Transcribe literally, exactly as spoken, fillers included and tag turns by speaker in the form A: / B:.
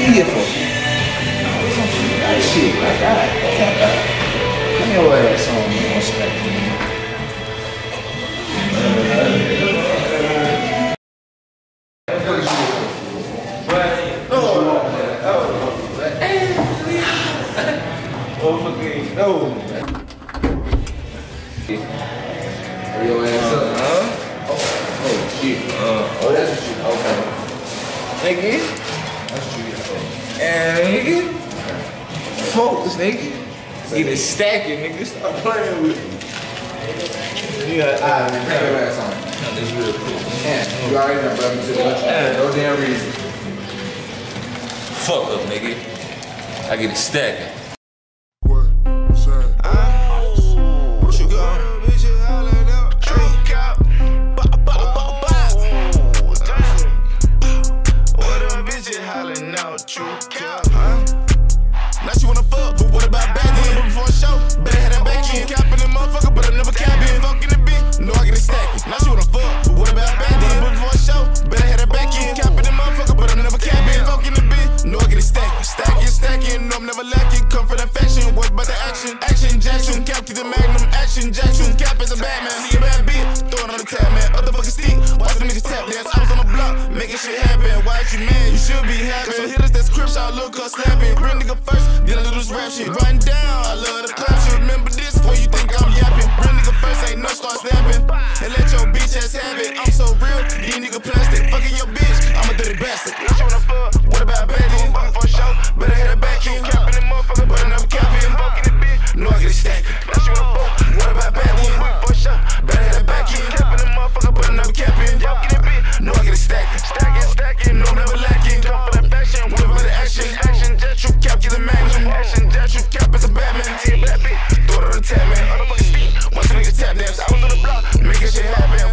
A: you here for? That shit, like that. Come your ass on, man. What's that, man? No. Hurry your ass up, huh? Oh, oh shit. Uh, oh, that's what you. Okay. Nigga. That's what you get. And nigga. Focus, nigga. Get it stacking, nigga. Stop playing with me. Yeah, alright, man. Bring your ass on. That's real cool. Yeah, you already know, brother. To the no damn reason.
B: Fuck up, nigga. I get it stacking.
C: Now she wanna fuck, but what about back then? Before a show, better have that back in. Capping that motherfucker, but I never cap in. Fucking the bitch, no I get it stacking. Now she wanna fuck, but what about back then? Before a show, better have that back in. Capping that motherfucker, but I never cap in. Fucking the bitch, no I get it stacking. Stacking, stacking, no I'm never lacking. Come for the fashion, what about the action? Action Jackson, cap to the magnum. Action Jackson, cap as a Batman. See a bad bitch, throw it on the tab, man. Other fucking stick, watch the niggas tap dance. I was on the block, making shit happen. Why you mad? You should be happy. So hit us that script shot, look her snapping. Real nigga first. Then I do this rap shit. Riding down, I love the clap shit. Remember this before you think I'm yapping. Real nigga first, ain't no start snapping. And let your bitch ass have it. I'm so real, these nigga plastic. Fucking your bitch, I'm a dirty bastard. Now she wanna fuck, what about back then? Fucking for show, better hit her back in. Capping that motherfucker, but I never cap in. Fucking the bitch, no I get it stacking. Now she wanna fuck, what about back then? Fucking for show, better hit her back in. Capping that motherfucker, but I never cap in. Fucking the bitch, no I get it stacking. Stacking, stacking, no I'm never lacking. Come for that fashion, what about the action? Action, jet troop, cap to the magnum. Action, jet troop, cap as a Batman. See a bad bitch, throw it on the tab, man. Other fucking speak, once a nigga tap dance. I was on the block, making shit happen.